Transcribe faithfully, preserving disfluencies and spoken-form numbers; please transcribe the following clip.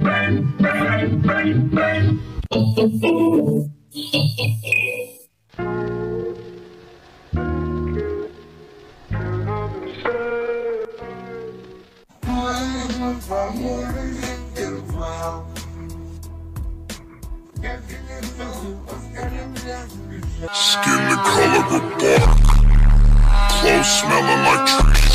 Skin the color of bark, clothes smelling like trees.